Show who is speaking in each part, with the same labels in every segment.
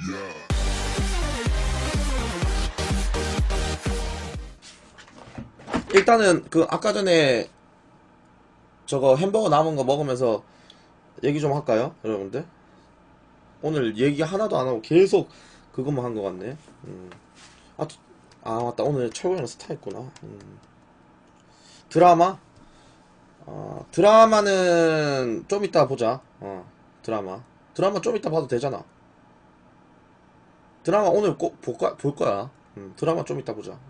Speaker 1: 일단은 그 아까 전에 저거 햄버거 남은 거 먹으면서 얘기 좀 할까요, 여러분들? 오늘 얘기 하나도 안 하고 계속 그것만 한 것 같네. 아, 맞다. 오늘 철구형 스타 있구나. 드라마? 드라마는 좀 이따 보자. 드라마 좀 이따 봐도 되잖아. 드라마 오늘 꼭 볼 거야. 드라마 좀 이따 보자.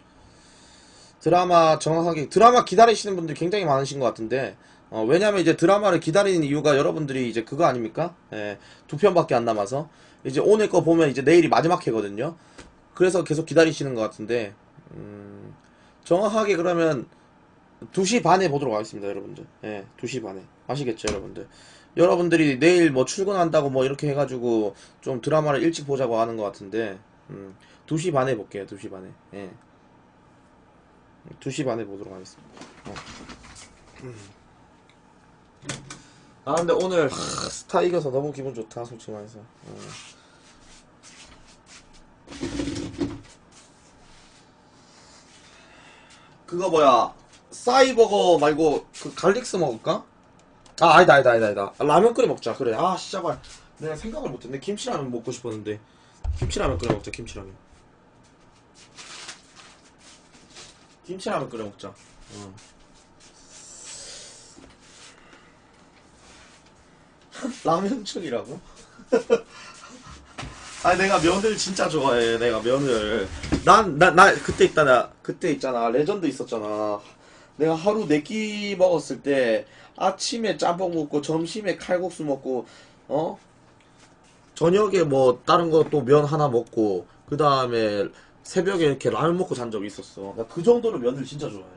Speaker 1: 드라마 정확하게 드라마 기다리시는 분들이 굉장히 많으신 것 같은데, 왜냐면 이제 드라마를 기다리는 이유가 여러분들이 이제 그거 아닙니까? 예, 2편밖에 안 남아서 이제 오늘 거 보면 이제 내일이 마지막 회거든요. 그래서 계속 기다리시는 것 같은데, 정확하게 그러면 2시 반에 보도록 하겠습니다, 여러분들. 예, 2시 반에. 아시겠죠, 여러분들? 여러분들이 내일 뭐 출근한다고 뭐 이렇게 해가지고 좀 드라마를 일찍 보자고 하는 것 같은데, 2시 반에 볼게요, 2시 반에. 예. 2시 반에 보도록 하겠습니다. 근데 오늘 스타 이겨서 너무 기분 좋다, 솔직히 말해서. 그거 뭐야, 싸이버거 말고 그 갈릭스 먹을까? 아니다. 라면 끓여 먹자. 그래. 씨발, 내가 생각을 못했네. 김치라면 먹고 싶었는데. 김치라면 끓여 먹자. 김치라면 끓여 먹자. 라면충이라고? 아니, 내가 면을 진짜 좋아해. 내가 면을. 그때 있잖아. 레전드 있었잖아. 내가 하루 4끼 먹었을 때, 아침에 짬뽕 먹고, 점심에 칼국수 먹고, 저녁에 뭐, 다른 거 또 면 하나 먹고, 그 다음에 새벽에 이렇게 라면 먹고 잔 적이 있었어. 나 그 정도로 면을 진짜 좋아해.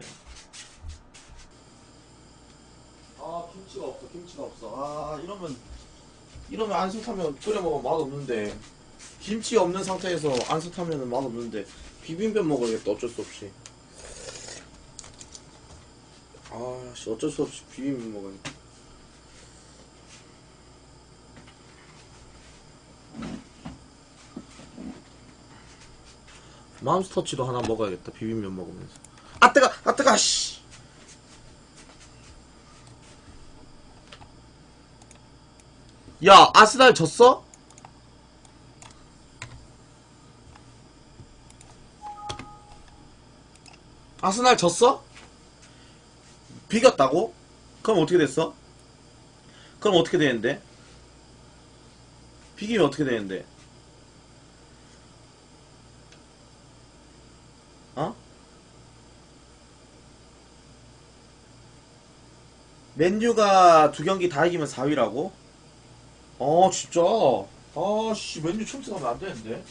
Speaker 1: 김치가 없어. 이러면 안성타면 끓여 먹으면 맛없는데. 김치 없는 상태에서 안성타면은 맛없는데. 비빔면 먹어야겠다, 어쩔 수 없이. 어쩔 수 없이 비빔면 먹어야겠다. 맘스터치도 하나 먹어야겠다, 비빔면 먹으면서. 뜨거, 씨! 야, 아스날 졌어? 아스날 졌어? 비겼다고? 그럼 어떻게 됐어? 그럼 어떻게 되는데? 비기면 어떻게 되는데? 어? 맨유가 2경기 다 이기면 4위라고? 진짜? 씨, 맨유 춤추면 안 되는데?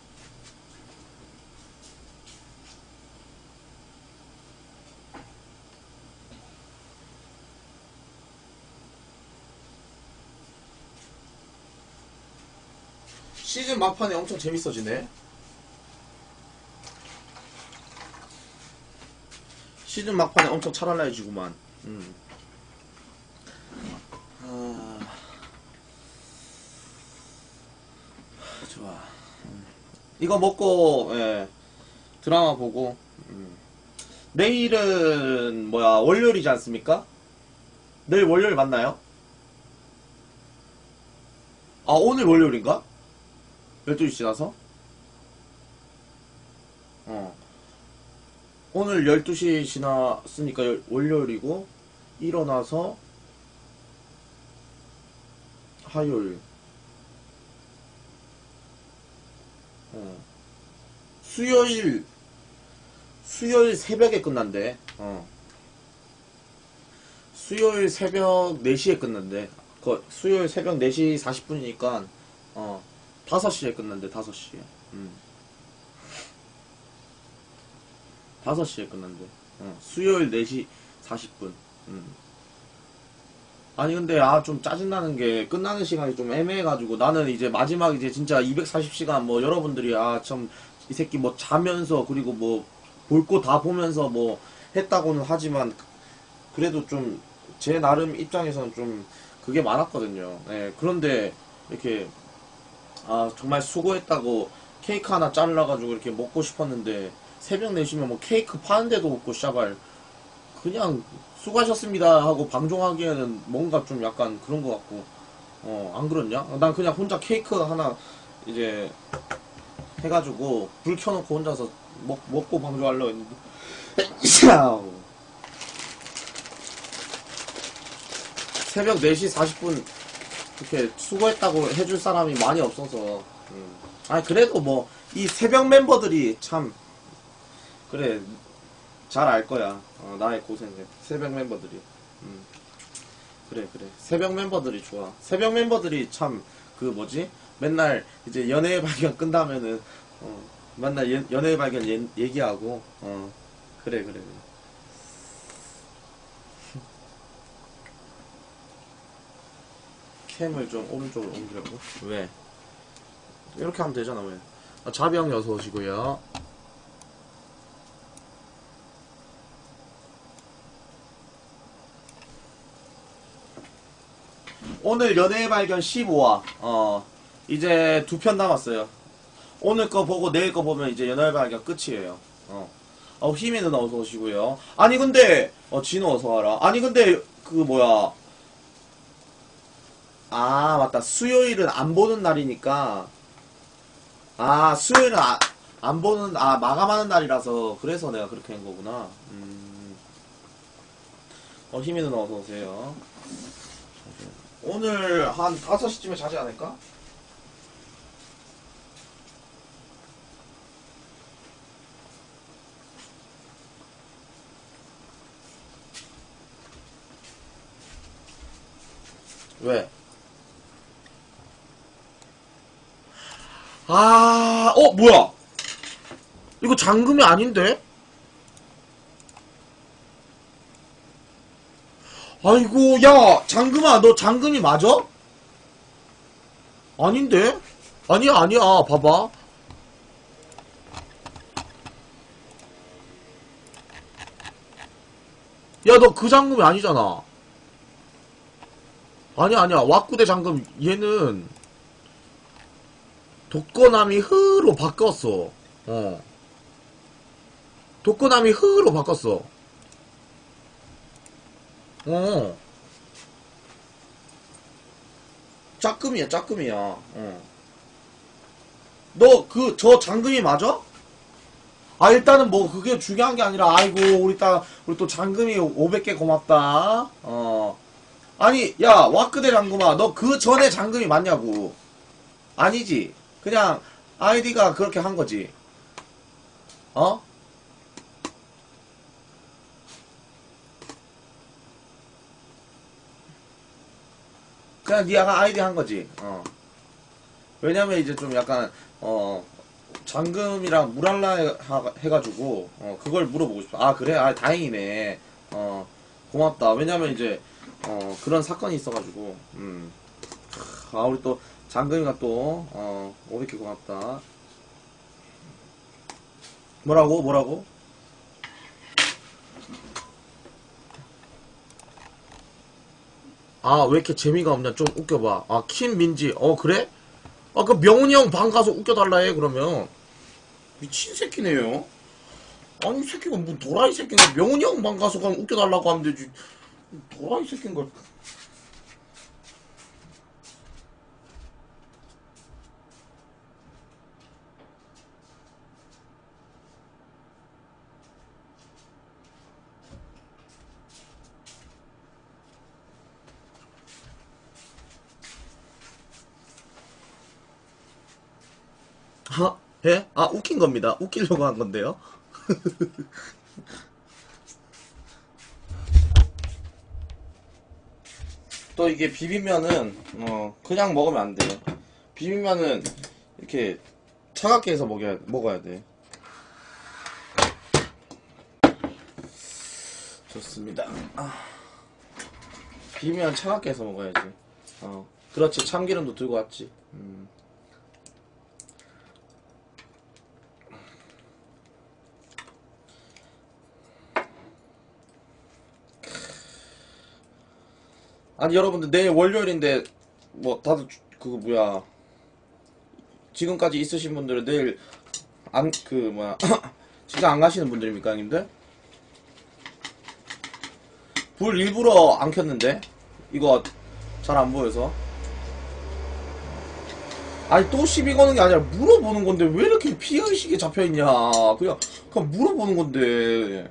Speaker 1: 시즌 막판에 엄청 재밌어지네? 시즌 막판에 엄청 찰랄라해지구만. 좋아. 이거 먹고, 예, 드라마 보고. 내일은 뭐야, 월요일이지 않습니까? 내일 월요일 맞나요? 오늘 월요일인가? 12시 지나서? 오늘 12시 지났으니까 월요일이고, 일어나서 화요일. 수요일 새벽에 끝난대. 수요일 새벽 4시에 끝난대. 수요일 새벽 4시 40분이니까 5시에 끝난대. 5시에. 5시에 끝난대. 수요일 4시 40분. 아니 근데 좀 짜증나는 게 끝나는 시간이 좀 애매해가지고, 나는 이제 마지막 이제 진짜 240시간 뭐 여러분들이 참 이 새끼 뭐 자면서 그리고 뭐 볼 거 다 보면서 뭐 했다고는 하지만, 그래도 좀 제 나름 입장에서는 좀 그게 많았거든요. 예, 그런데 이렇게 아, 정말 수고했다고 케이크 하나 잘라가지고 이렇게 먹고 싶었는데, 새벽 4시면 뭐 케이크 파는데도 없고, 씨발. 그냥 수고하셨습니다 하고 방종하기에는 뭔가 좀 약간 그런 것 같고, 안 그렇냐? 난 그냥 혼자 케이크 하나 이제 해가지고 불 켜놓고 혼자서 먹고 방종하려고 했는데, 새벽 4시 40분 이렇게 수고했다고 해줄 사람이 많이 없어서. 아니, 그래도 뭐 이 새벽 멤버들이 참, 그래, 잘 알 거야. 나의 고생을. 새벽 멤버들이. 그래, 그래. 새벽 멤버들이 좋아. 새벽 멤버들이 참, 그 뭐지? 맨날 이제 연애의 발견 끝나면은, 맨날 연애의 발견 얘기하고, 그래, 그래, 그래. 캠을 좀 오른쪽으로 옮기려고? 왜? 이렇게 하면 되잖아, 왜? 자비 형 어서 오시고요. 오늘 연애의 발견 15화. 이제 2편 남았어요. 오늘 거 보고 내일 거 보면 이제 연애의 발견 끝이에요. 희미 누나 어서 오시고요. 아니 근데 진호 어서 와라. 아니 근데 그 뭐야? 아 맞다. 수요일은 안 보는 날이니까. 아 수요일은 안 보는 마감하는 날이라서 그래서 내가 그렇게 한 거구나. 희미 누나 어서 오세요. 오늘 한 5시쯤에 자지 않을까? 왜? 뭐야? 이거 잠금이 아닌데? 아이고, 야, 잠금아, 너 잠금이 맞아? 아닌데? 아니야, 아니야, 봐봐. 야, 너 그 잠금이 아니잖아. 아니야, 아니야, 왁구대 잠금, 얘는, 독거남이 흐로 바꿨어. 독거남이 흐로 바꿨어. 어. 짝금이야, 짝금이야. 너 저 잠금이 맞아? 일단은 뭐 그게 중요한 게 아니라, 아이고, 우리 또 잠금이 500개 고맙다. 아니, 야, 와크대 잠금아, 너 그 전에 잠금이 맞냐고. 아니지. 그냥 아이디가 그렇게 한 거지. 어? 그냥 니가 아이디 한 거지. 왜냐면 이제 좀 약간, 잠금이랑 물알라 해가지고, 그걸 물어보고 싶어. 아, 그래? 다행이네. 고맙다. 왜냐면 이제, 그런 사건이 있어가지고, 우리 또, 잠금이가 또, 500개 고맙다. 뭐라고? 뭐라고? 왜 이렇게 재미가 없냐? 좀 웃겨봐. 킴민지. 그래? 그 명훈이 형 방 가서 웃겨달라 해, 그러면. 미친 새끼네요. 아니, 이 새끼가 뭐 도라이 새끼인가? 명훈이 형 방 가서 그냥 웃겨달라고 하면 되지. 도라이 새끼인가? 예? 웃긴 겁니다. 웃기려고 한 건데요. 또 이게 비빔면은, 그냥 먹으면 안 돼요. 비빔면은, 이렇게, 차갑게 해서 먹어야 돼. 좋습니다. 비빔면 차갑게 해서 먹어야지. 그렇지. 참기름도 들고 왔지. 아니, 여러분들, 내일 월요일인데, 뭐, 다들, 그거 뭐야. 지금까지 있으신 분들은 내일 안 그 뭐야 진짜 안 가시는 분들입니까 형님들? 불 일부러 안 켰는데 이거 잘 안 보여서. 아니 또 시비 거는 게 아니라 물어보는 건데 왜 이렇게 피해의식에 잡혀있냐. 그냥 물어보는 건데.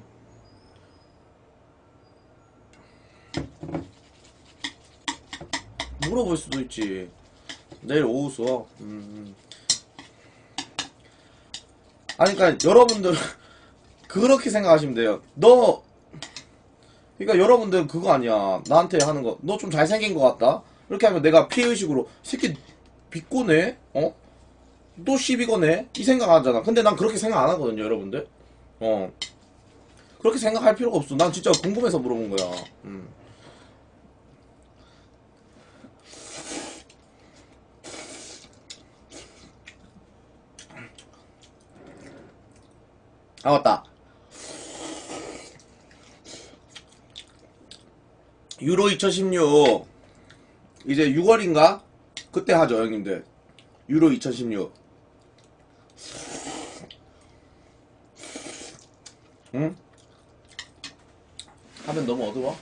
Speaker 1: 물어볼 수도 있지. 내일 오후 수업. 아니 그러니까 여러분들 그렇게 생각하시면 돼요. 그러니까 여러분들 그거 아니야. 나한테 하는 거. 너 좀 잘생긴 것 같다. 이렇게 하면 내가 피해의식으로 새끼 비꼬네? 어? 또 시비 거네? 이 생각 하잖아. 근데 난 그렇게 생각 안 하거든요, 여러분들. 그렇게 생각할 필요가 없어. 난 진짜 궁금해서 물어본 거야. 아, 맞다. 유로 2016 이제 6월인가? 그때 하죠 형님들. 유로 2016. 응? 화면 너무 어두워?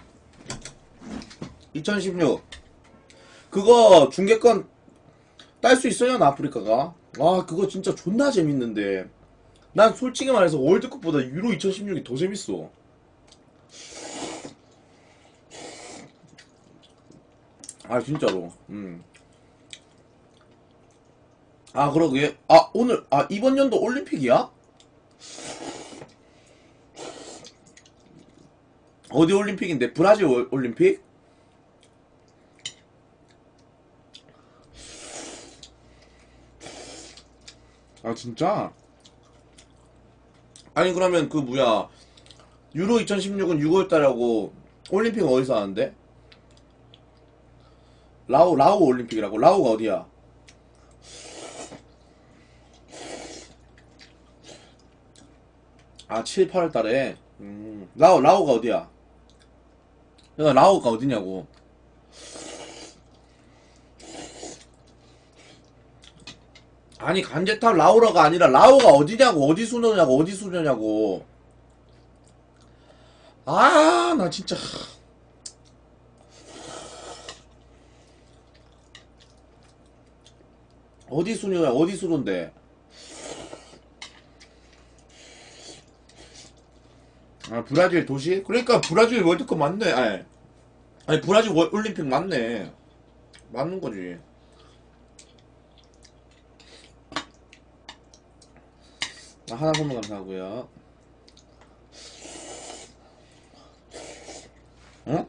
Speaker 1: 2016 그거 중계권 딸 수 있어요 아프리카가. 와 그거 진짜 존나 재밌는데. 난 솔직히 말해서 월드컵보다 유로 2016이 더 재밌어. 아 진짜로. 아 그러게. 아 오늘 이번 연도 올림픽이야? 어디 올림픽인데? 브라질 올림픽? 아 진짜? 아니 그러면 그 뭐야 유로 2016은 6월달하고 올림픽은 어디서 하는데? 라오 올림픽이라고? 라오가 어디야? 아 7, 8월달에. 라오가 어디야? 내가 라오가 어디냐고. 아니 간제탑 라오라가 아니라 라오가 어디냐고. 어디 수녀냐고. 아 나 진짜. 어디 수녀야 어디 수로인데. 아 브라질 도시? 그러니까 브라질 월드컵 맞네. 아니 브라질 올림픽 맞네. 맞는 거지. 하나 선물 감사하고요. 응?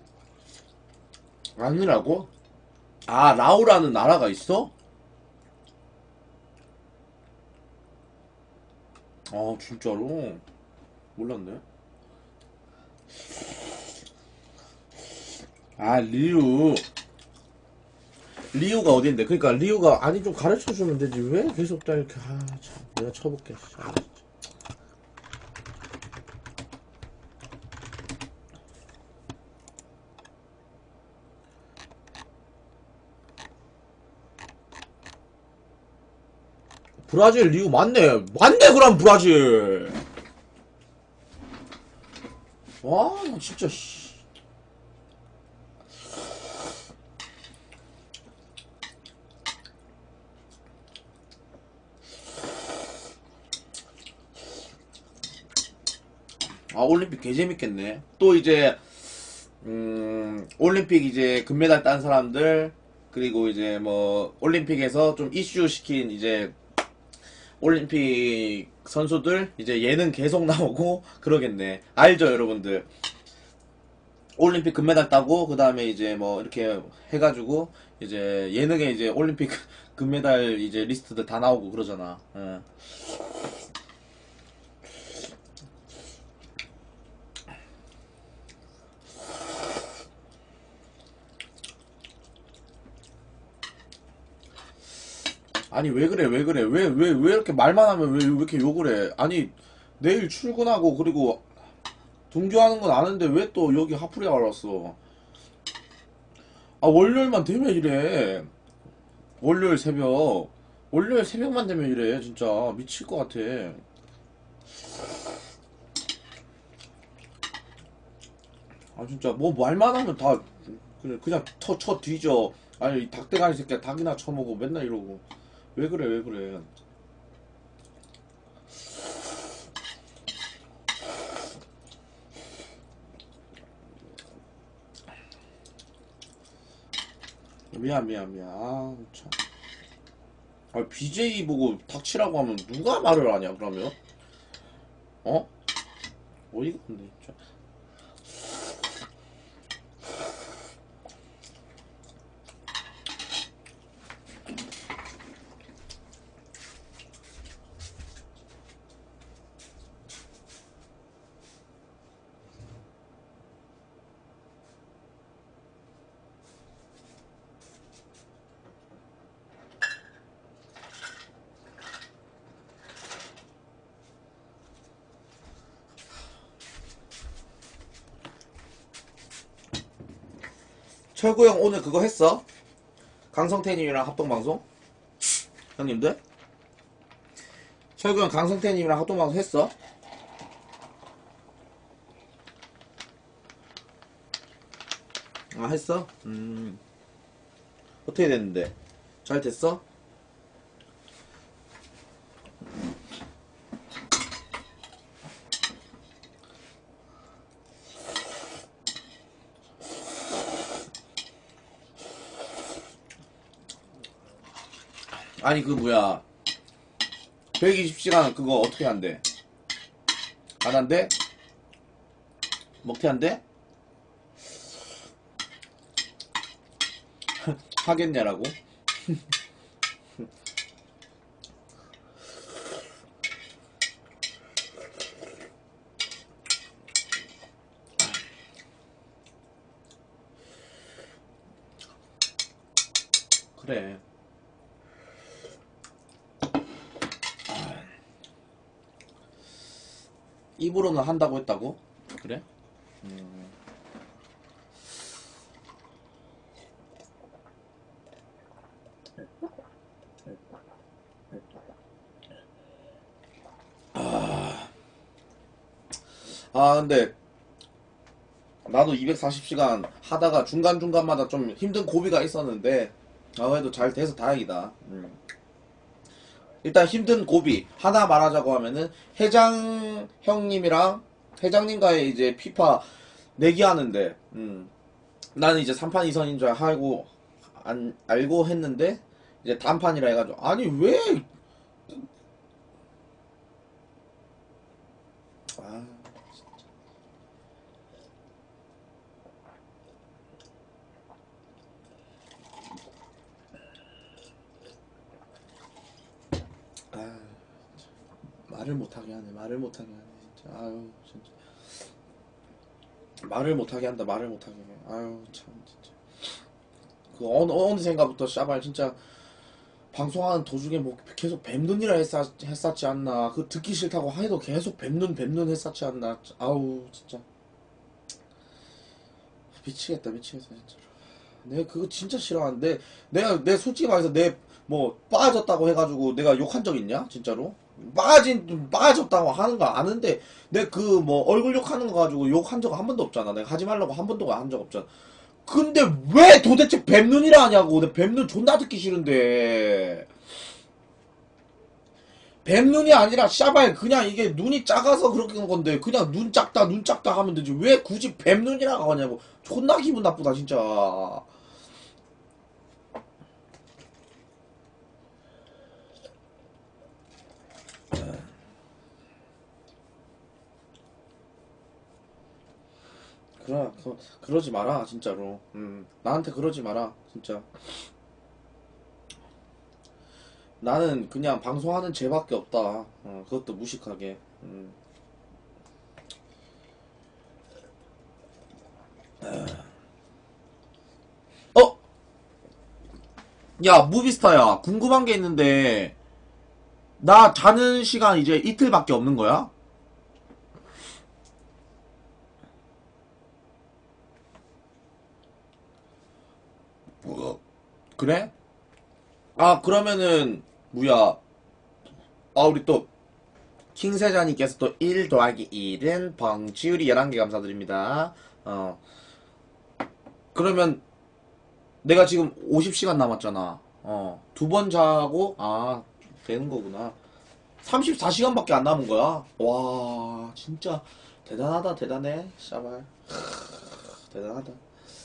Speaker 1: 아니라고? 아 라오라는 나라가 있어? 아 진짜로? 몰랐네. 아 리우가 어딘데? 그러니까 리우가 아니 좀 가르쳐주면 되지 왜 계속 다 이렇게. 아 참 내가 쳐볼게. 아, 브라질 리우 맞네. 그럼 브라질. 와 나 진짜 씨. 아 올림픽 개재밌겠네. 또 이제 올림픽 이제 금메달 딴 사람들 그리고 이제 뭐 올림픽에서 좀 이슈 시킨 이제 올림픽 선수들 이제 예능 계속 나오고 그러겠네. 알죠 여러분들? 올림픽 금메달 따고 그 다음에 이제 뭐 이렇게 해가지고 이제 예능에 이제 올림픽 금메달 이제 리스트들 다 나오고 그러잖아. 예. 아니 왜 그래 왜 이렇게 말만 하면 왜 이렇게 욕을 해. 아니 내일 출근하고 그리고 등교하는 건 아는데 왜 또 여기 하프리에 왔어. 아 월요일만 되면 이래. 월요일 새벽 월요일 새벽만 되면 이래. 진짜 미칠 것 같아. 아 진짜 뭐 말만 하면 다 그냥 쳐 뒤져. 아니 이 닭대가리 새끼야 닭이나 쳐먹어 맨날 이러고. 왜 그래 왜 그래. 미안. 아 참. 아 BJ 보고 닥치라고 하면 누가 말을 하냐 그러면? 어? 어이가 없네 진짜. 철구 형 오늘 그거 했어? 강성태님이랑 합동방송? 형님들? 철구 형 강성태님이랑 합동방송 했어? 아 했어? 어떻게 됐는데? 잘 됐어? 아니 그 뭐야 120시간 그거 어떻게 한대? 안 한대? 먹태 한대? 하겠냐라고? 그래 입으로는 한다고 했다고? 그래? 아 근데 나도 240시간 하다가 중간중간마다 좀 힘든 고비가 있었는데 아 그래도 잘 돼서 다행이다. 일단 힘든 고비 하나 말하자고 하면은 회장 형님이랑 회장님과의 이제 피파 내기 하는데 나는 이제 3판 2선인 줄 알고 알고 했는데 이제 단판이라 해가지고 아니 왜 아, 아 말을 못하게 하네 말을 못하게 하네 진짜 아유 진짜 말을 못하게 한다 말을 못하게 해 아유 참 진짜 그 어느샌가부터 샤발 진짜 방송하는 도중에 뭐 계속 뱀눈이라 했었지 않나 그 듣기 싫다고 해도 계속 뱀눈 했었지 않나 아우 진짜 미치겠다 진짜로 내가 그거 진짜 싫어하는데 내 솔직히 말해서 내 뭐 빠졌다고 해가지고 내가 욕한 적 있냐 진짜로 빠졌다고 하는 거 아는데 내 그 뭐 얼굴 욕하는 거 가지고 욕한 적 한 번도 없잖아 내가 하지 말라고 한 번도 한 적 없잖아 근데 왜 도대체 뱀눈이라 하냐고 내 뱀눈 존나 듣기 싫은데 뱀눈이 아니라 샤발 그냥 이게 눈이 작아서 그렇게 한 건데 그냥 눈 작다 하면 되지 왜 굳이 뱀눈이라고 하냐고 존나 기분 나쁘다 진짜 그러지 마라 진짜로 나한테 그러지 마라 진짜 나는 그냥 방송하는 죄밖에 없다 그것도 무식하게 어? 야 무비스타야 궁금한 게 있는데 나 자는 시간 이제 이틀밖에 없는 거야? 그래? 아 그러면은 뭐야. 우리 또 킹세자님께서 또 1 더하기 1은 벙치우리 11개 감사드립니다. 그러면 내가 지금 50시간 남았잖아. 두 번 자고, 되는 거구나. 34시간밖에 안 남은 거야. 와, 진짜 대단하다, 대단해. 샤발. 대단하다.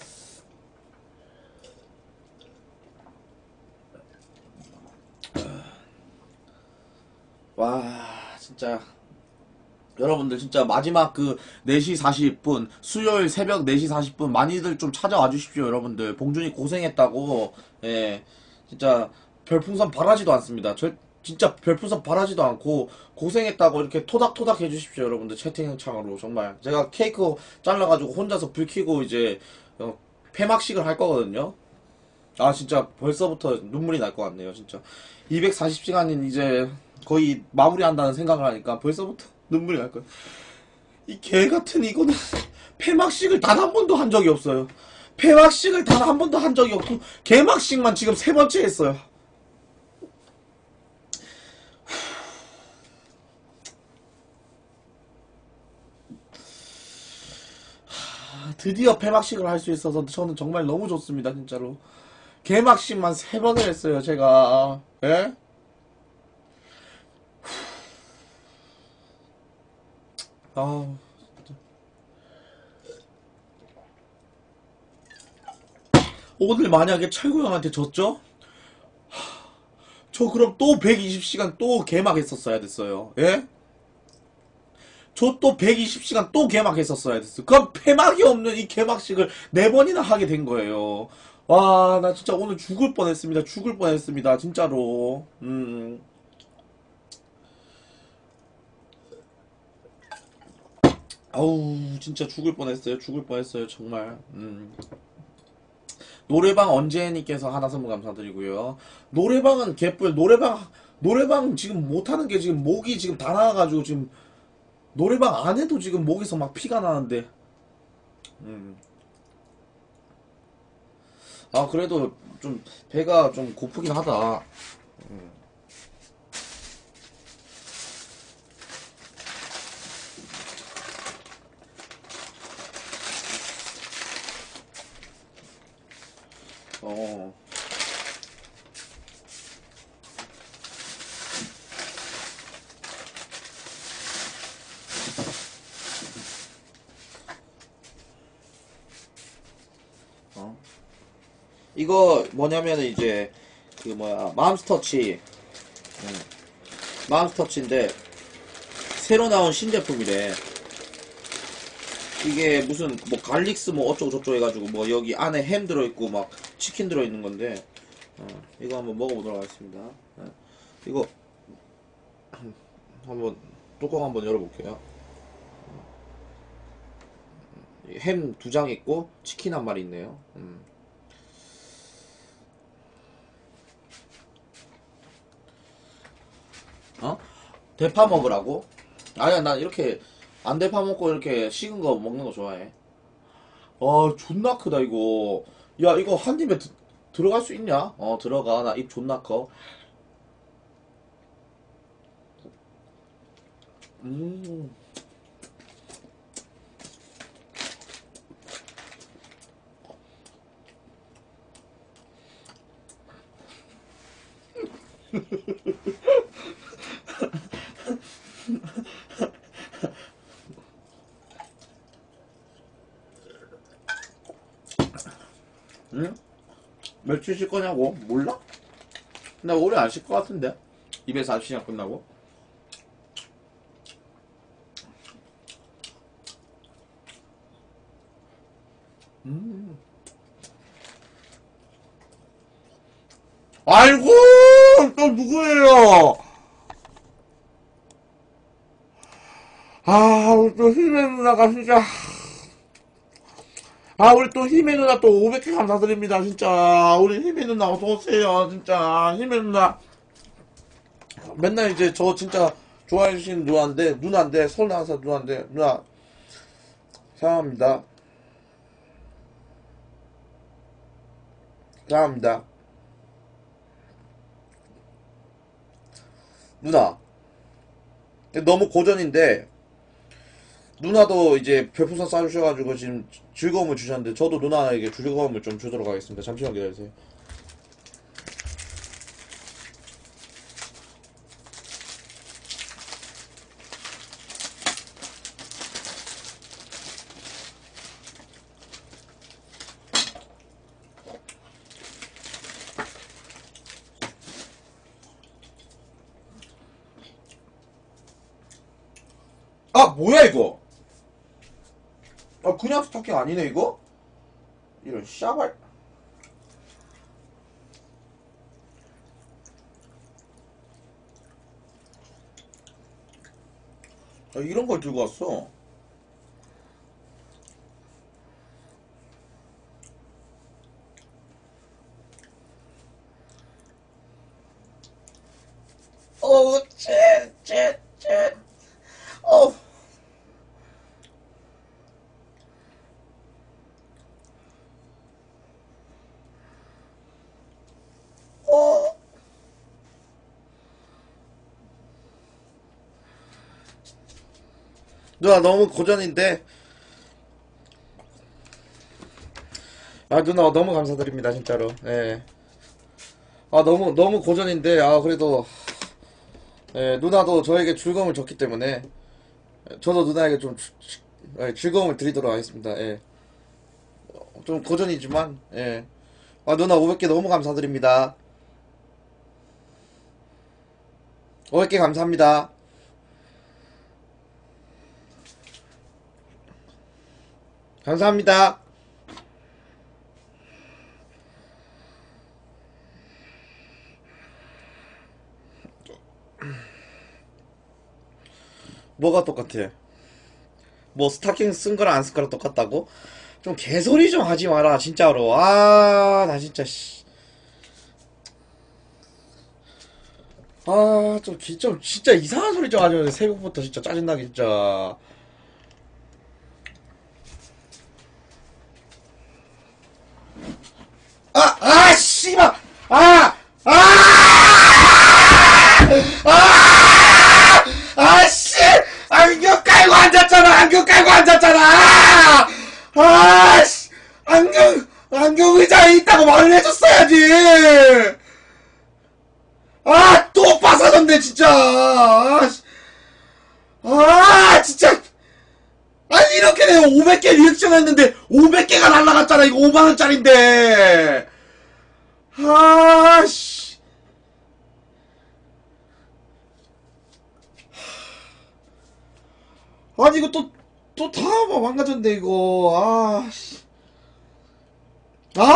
Speaker 1: 와, 진짜. 여러분들 진짜 마지막 그 4시 40분, 수요일 새벽 4시 40분 많이들 좀 찾아와 주십시오, 여러분들. 봉준이 고생했다고. 예. 진짜 별풍선 바라지도 않습니다. 진짜 별풍선 바라지도 않고 고생했다고 이렇게 토닥토닥 해주십시오, 여러분들. 채팅창으로 정말. 제가 케이크 잘라가지고 혼자서 불 켜고 이제 폐막식을 할 거거든요. 진짜 벌써부터 눈물이 날 것 같네요, 진짜. 240시간인 이제 거의 마무리한다는 생각을 하니까 벌써부터 눈물이 날 거예요. 이 개 같은 이거는 폐막식을 단 한 번도 한 적이 없어요. 폐막식을 단 한 번도 한 적이 없고 개막식만 지금 세 번째 했어요. 드디어 폐막식을 할 수 있어서 저는 정말 너무 좋습니다, 진짜로. 개막식만 세 번을 했어요, 제가. 예? 아, 오늘 만약에 철구 형한테 졌죠? 저 그럼 또 120시간 또 개막했었어야 됐어요. 예? 저 또 120시간 또 개막했었어야 됐어. 그럼 폐막이 없는 이 개막식을 4번이나 하게 된 거예요. 와, 나 진짜 오늘 죽을 뻔했습니다. 죽을 뻔했습니다. 진짜로. 아우, 진짜 죽을 뻔했어요. 죽을 뻔했어요. 정말. 노래방 언제니께서 하나 선물 감사드리고요. 노래방은 개뿔. 노래방 지금 못하는 게 지금 목이 지금 다 나와가지고 지금 노래방 안 해도 지금 목에서 막 피가 나는데. 음. 그래도 좀 배가 좀 고프긴 하다. 어. 어. 이거 뭐냐면은 이제 그 뭐야 맘스터치 맘스터치인데 새로 나온 신제품이래. 이게 무슨 뭐 갈릭스 뭐 어쩌고 저쩌고 해가지고 뭐 여기 안에 햄 들어있고 막 치킨 들어있는 건데 이거 한번 먹어보도록 하겠습니다. 이거 한번 뚜껑 한번 열어볼게요. 햄 2장 있고 치킨 한 마리 있네요. 어? 대파 먹으라고? 아니야, 난 이렇게 안 대파 먹고 이렇게 식은 거 먹는 거 좋아해. 존나 크다 이거. 야, 이거 한 입에 들어갈 수 있냐? 들어가. 나 입 존나 커. 음. 응? 며칠 쉴 거냐고? 몰라? 나 오래 안 쉴 것 같은데. 240시간 끝나고. 음. 아이고! 또 누구예요? 우리 또 힘의 누나가 진짜. 우리 또 힘의 누나 또 500개 감사드립니다, 진짜. 우리 힘의 누나 어서오세요, 진짜. 힘의 누나. 맨날 이제 저 진짜 좋아해주시는 누나인데, 서울 나와서 누나인데, 누나, 사랑합니다. 사랑합니다. 누나. 너무 고전인데, 누나도 이제 별풍선 쏴주셔가지고 지금 즐거움을 주셨는데, 저도 누나에게 즐거움을 좀 주도록 하겠습니다. 잠시만 기다려주세요. 아, 뭐야, 이거? 아, 그냥 스토킹 아니네, 이거? 이런 샤발. 아, 이런 걸 들고 왔어. 어우, 어우. 어. 누나 너무 고전인데. 아, 누나 너무 감사드립니다, 진짜로. 예. 아, 너무 고전인데, 아, 그래도, 예, 누나도 저에게 즐거움을 줬기 때문에, 저도 누나에게 좀 예, 즐거움을 드리도록 하겠습니다. 예. 좀 고전이지만, 예. 아, 누나 500개 너무 감사드립니다. 500개 감사합니다. 감사합니다. 뭐가 똑같아? 뭐 스타킹 쓴 거랑 안 쓴 거랑 똑같다고? 좀 개소리 좀 하지 마라, 진짜로. 아, 나 진짜, 씨. 아, 좀 진짜 이상한 소리 좀 하지 마. 새벽부터 진짜 짜증나게, 진짜. 씨발! 아! 씨! 안경 깔고 앉았잖아! 안경 깔고 앉았잖아! 씨! 안경 의자에 있다고 말을 해줬어야지! 또 빠사졌네, 진짜! 진짜! 아니, 이렇게 내가 500개 리액션 했는데, 500개가 날라갔잖아, 이거 5만원짜린데! 씨. 아니, 이거 또 다 망가졌네, 이거. 씨. 아!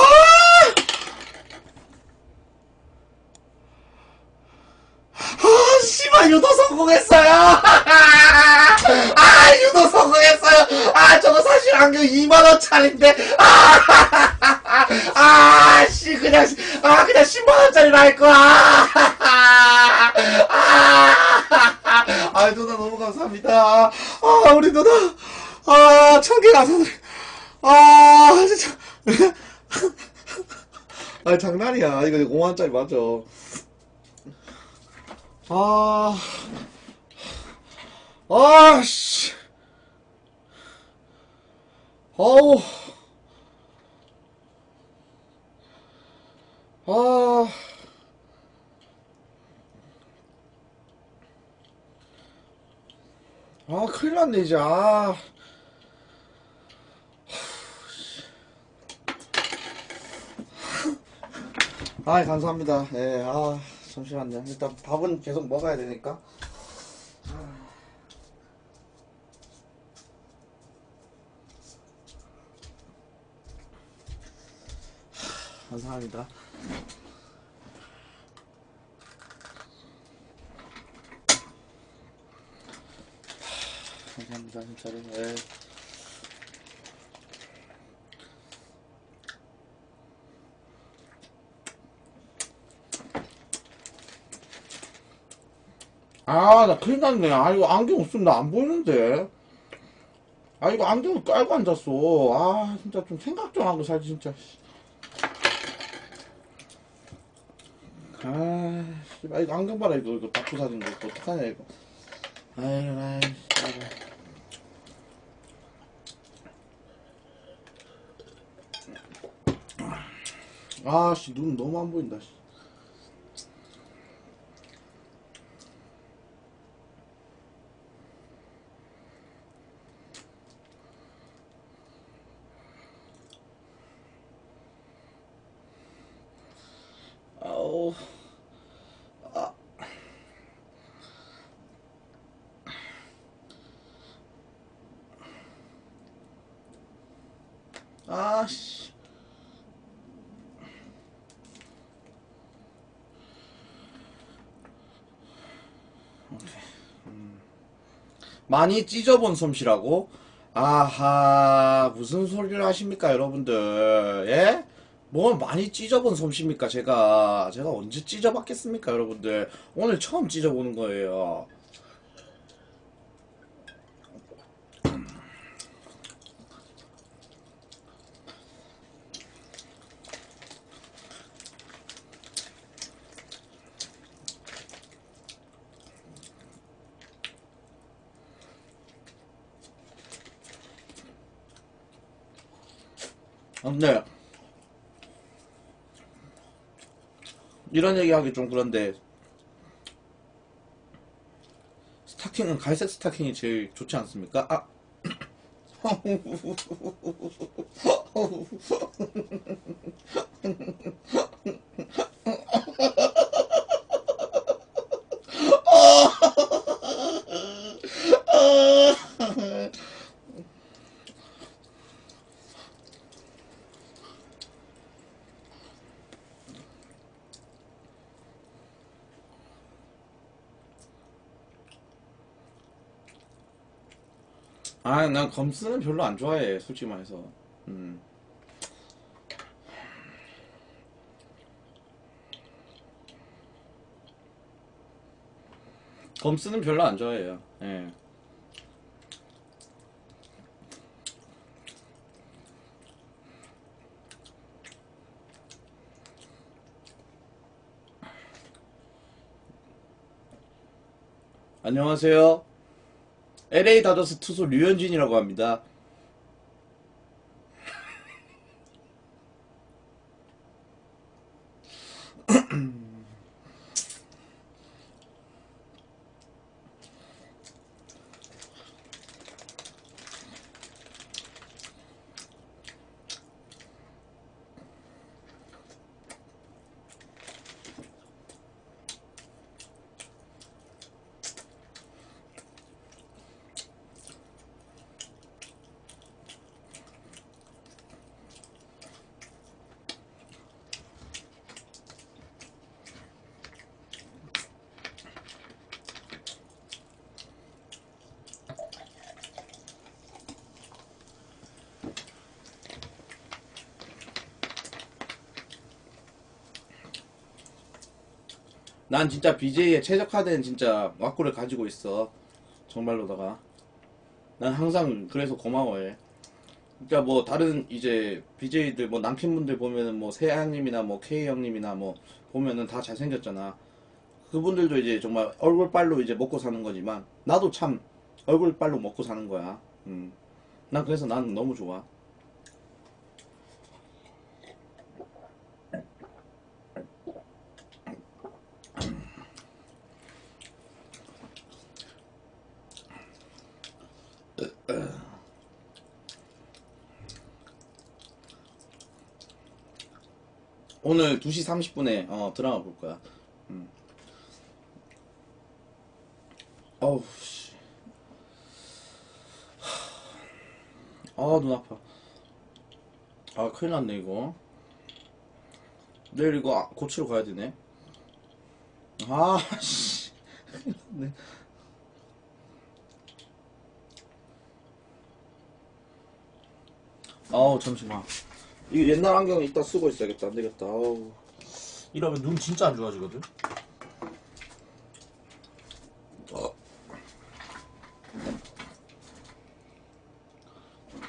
Speaker 1: 씨발, 유도 성공했어요! 유도 성공했어요! 저거 사실 안경 2만원짜린데! 씨, 그냥 10만원짜리로 할 거야! 누나 너무 감사합니다. 우리 누나. 1000개 감사드려. 진짜. 장난이야. 이거 5만원짜리 맞아. 씨. 어우. 큰일 났네, 이제. 감사합니다. 예, 잠시만요. 일단 밥은 계속 먹어야 되니까. 감사합니다. 감사합니다, 진짜로. 예. 나 큰일 났네. 이거 안경 없으면 나 안 보이는데. 이거 안경을 깔고 앉았어. 진짜 좀 생각 좀 하고 살지, 진짜. 아, 씨발, 이거 안경 봐라, 이거 다 부사진 거. 이거 어떡하냐, 이거. 아이고, 아이고. 아씨, 눈 너무 안 보인다, 씨. 아우, 아, 아씨. 많이 찢어본 솜씨라고? 아하, 무슨 소리를 하십니까, 여러분들? 예? 뭐 많이 찢어본 솜씨입니까, 제가 언제 찢어봤겠습니까, 여러분들? 오늘 처음 찢어보는 거예요. 근데, 이런 얘기하기 좀 그런데, 스타킹은 갈색 스타킹이 제일 좋지 않습니까? 아, 난 검스는 별로 안 좋아해, 솔직히 말해서. 음. 검스는 별로 안 좋아해요. 예. 안녕하세요. LA 다저스 투수 류현진이라고 합니다. 난 진짜 BJ에 최적화된 진짜 왁구를 가지고 있어. 정말로다가. 난 항상 그래서 고마워해. 그러니까 뭐 다른 이제 BJ들 뭐 남친분들 보면은 뭐 세아님이나 뭐 K 형님이나 뭐 보면은 다 잘생겼잖아. 그분들도 이제 정말 얼굴빨로 이제 먹고 사는 거지만 나도 참 얼굴빨로 먹고 사는 거야. 난 그래서 난 너무 좋아. 오늘 2시 30분에 드라마 볼 거야. 음. 어우 씨. 눈 아파. 큰일 났네 이거. 내일 이거 고치러 가야 되네. 씨. 네. 잠시만. 이거 옛날 안경 이따 쓰고 있어야겠다. 안 되겠다. 이러면 눈 진짜 안 좋아지거든. 어.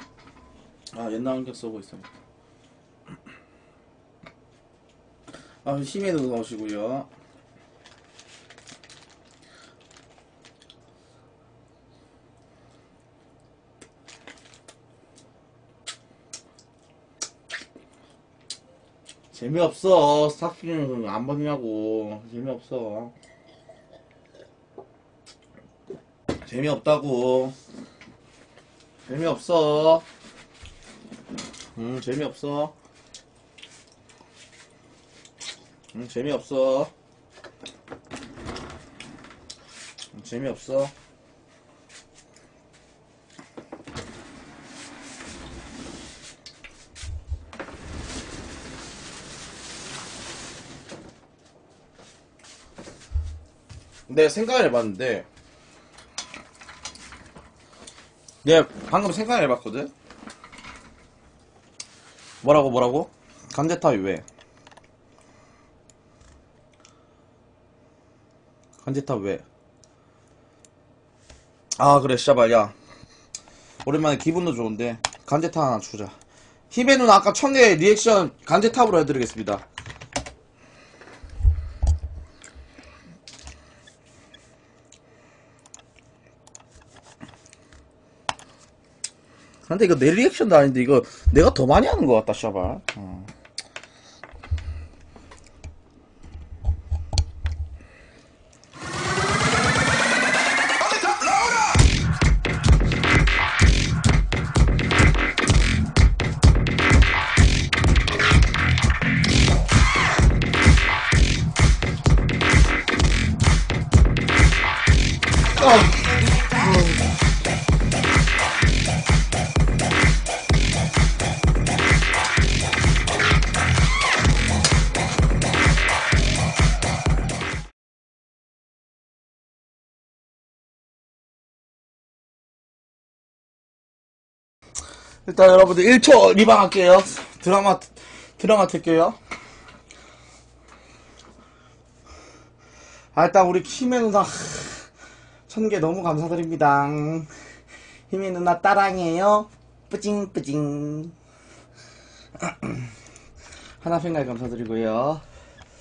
Speaker 1: 옛날 안경 쓰고 있어. 힘에도 넣으시고요. 재미없어. 스타킹 안 벗냐고. 재미없어. 재미없다고. 재미없어. 재미없어. 재미없어. 재미없어. 네, 생각을 해봤는데, 네, 방금 생각을 해봤거든? 뭐라고? 간제탑이 왜? 간제탑 왜? 아, 그래, 씨발, 야. 오랜만에 기분도 좋은데, 간제탑 하나 주자. 힘의 누나 아까 1000개 리액션 간제탑으로 해드리겠습니다. 근데 이거 내 리액션도 아닌데 이거 내가 더 많이 하는 것 같다, 샤발. 일단 여러분들 1초 리방 할게요. 드라마 틀게요. 일단 우리 힘의 누나 1000개 너무 감사드립니다. 힘의 누나 따랑해요. 뿌징뿌징. 하나팬가이 감사드리고요.